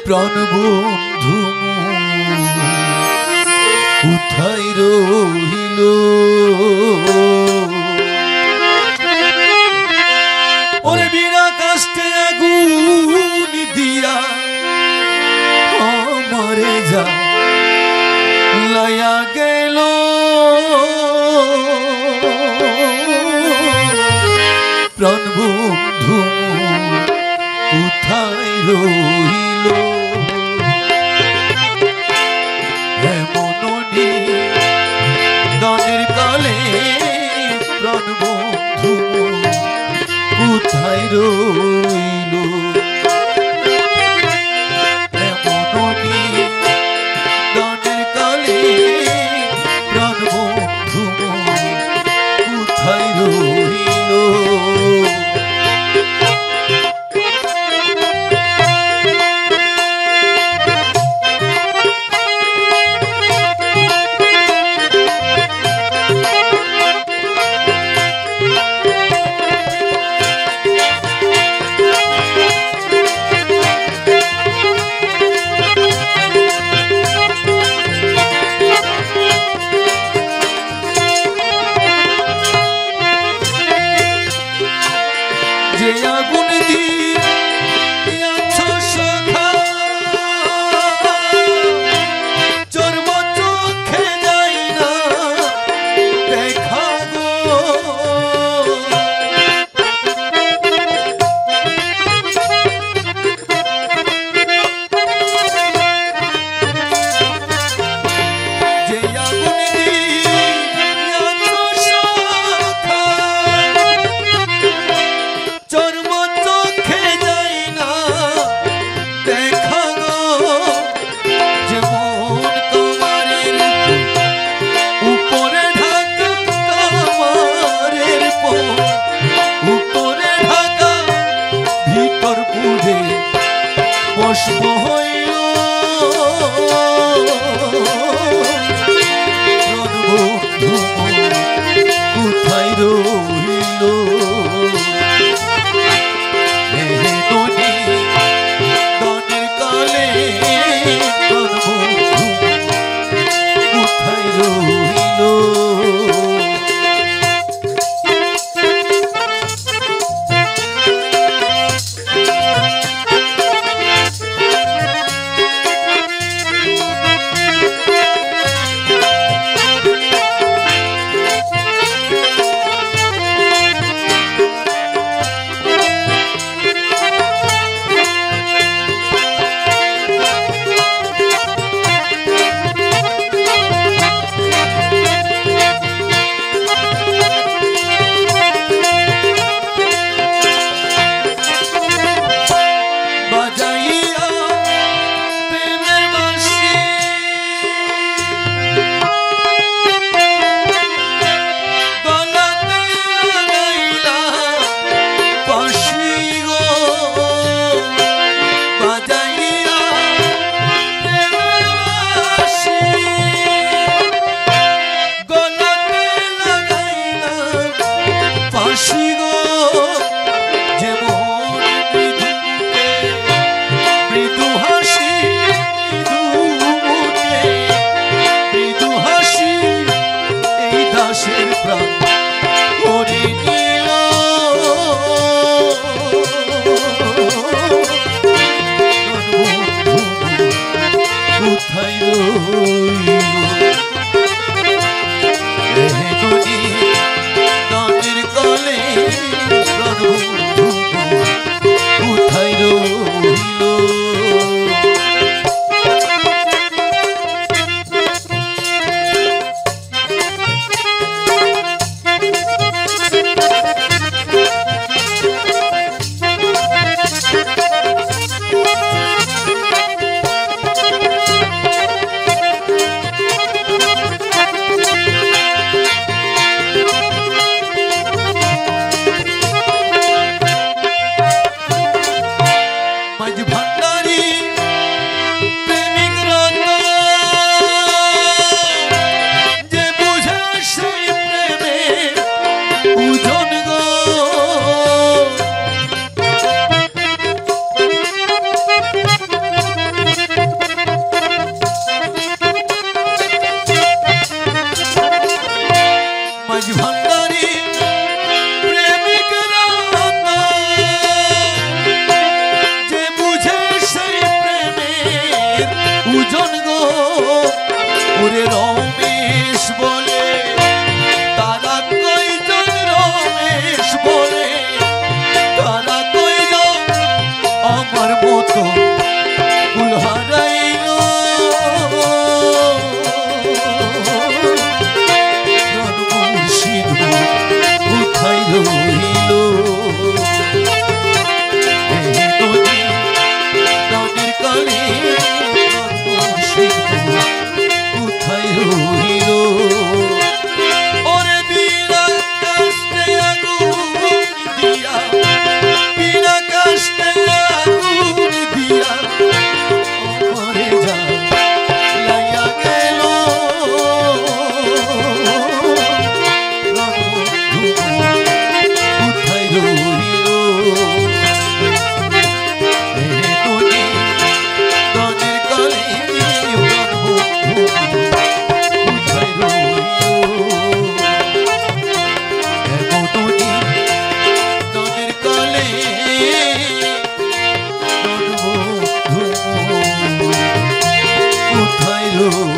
প্রাণ বন্ধু কোথায় রহিল ওরে বিনা কষ্টে আগুন দিয়া আমারে যা লায়া গেল প্রাণ বন্ধু কোথায় রহিল এমননি দানের কালে প্রাণ বন্ধু কোথায় রইল এমননি দানের কালে প্রাণ বন্ধু কোথায় রইল যে আগুন দিয়েছ সখা চর্ম চোখে যাই না দেখা গো যে আগুন দিয়েছ সখা চর্ম চোখে যাই না দেখা গো যেমন কামারের উপরে ঢাকা কামারের উপরে ঢাকা ভিতর পুড়ে বসব হইল বন্ধু কোথায় রইল দানের কালে প্রাণ বন্ধু কোথায় রইল ওরে রমেশ বলে তারা কয়জন রমেশ বলে তারা কয়জন আমার মতো কুল হারাইল মুর্শিদ কোথায় রইল নদীর কালে মুর্শিদ কোথায় রইল ওরে বিনা কাষ্টে আগুন দিয়া বিনা কাষ্টে আগুন দিয়া মরে যা লাইয়া গেল রণবন্ধু কোথায় রইল নদীর কালে রণবন্ধু কোথায় রইল নদীর কালে রণবন্ধু কোথায় রইল